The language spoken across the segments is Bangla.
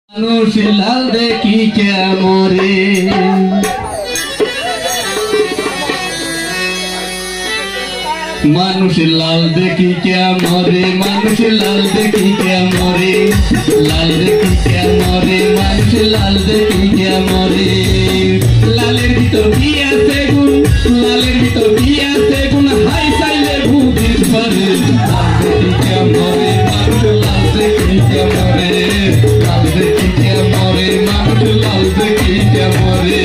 মানুষ লাল দেখি কেমরে মানুষ লাল দেখি কেমরে মানুষ লাল দেখি কেমরে লাল দেখি কেমরে মানুষ লাল দেখি কেমরে লালের ভিতর কি আছে গুণ লালের ভিতর কি আছে গুণ হাই চাইলে বুঝিস পারে লাল দেখি কেমরে মানুষ লাল দেখি কেমরে লাল দেখি কেমরে মানুষ লাল দেখি কেমরে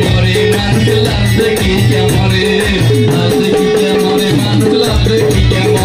Lalle